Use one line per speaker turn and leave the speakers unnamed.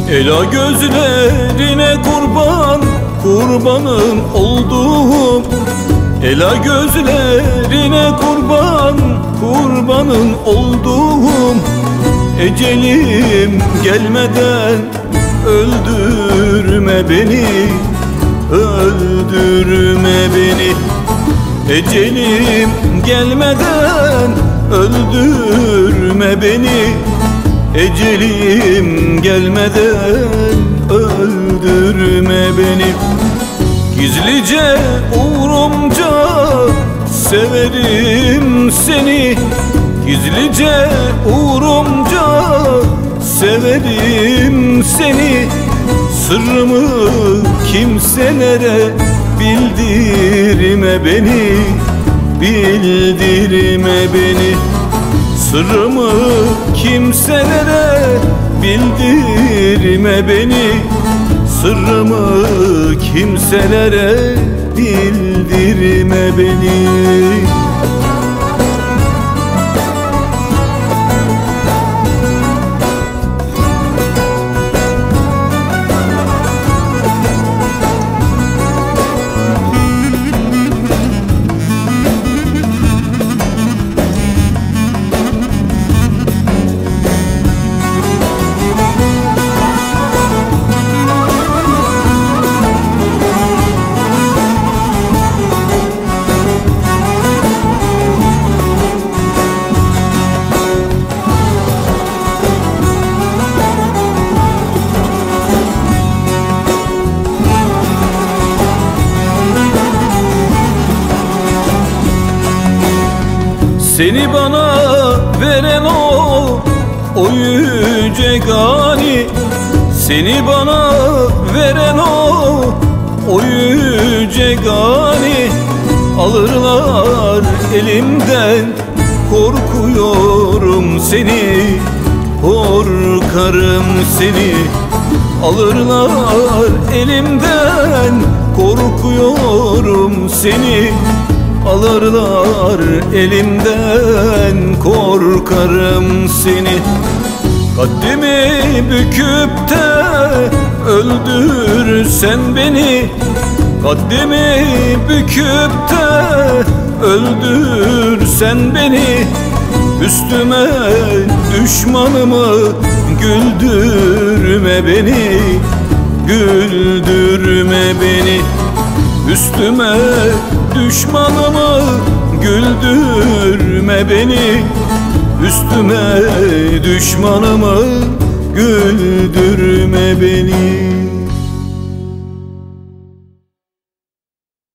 Ela gözlerine kurban, kurbanın olduğum. Ela gözlerine kurban, kurbanın olduğum. Ecelim gelmeden öldürme beni, öldürme beni. Ecelim gelmeden öldürme beni. Ecelim gelmeden öldürme beni. Gizlice uğrumca severim seni. Gizlice uğrumca severim seni. Sırrımı kimselere bildirme beni, bildirme beni. Sırrımı kimselere bildirme beni. Sırrımı kimselere bildirme beni. Seni bana veren o yüce gani. Seni bana veren o yüce gani. Alırlar elimden, korkuyorum seni, korkarım seni. Alırlar elimden, korkuyorum seni. Alırlar elimden, korkarım seni. Kaddimi büküp de öldürsen beni. Kaddimi büküp de öldürsen beni. Üstüme düşmanımı güldürme beni, güldürme beni. Üstüme düşmanımı güldürme beni. Üstüme düşmanımı güldürme beni.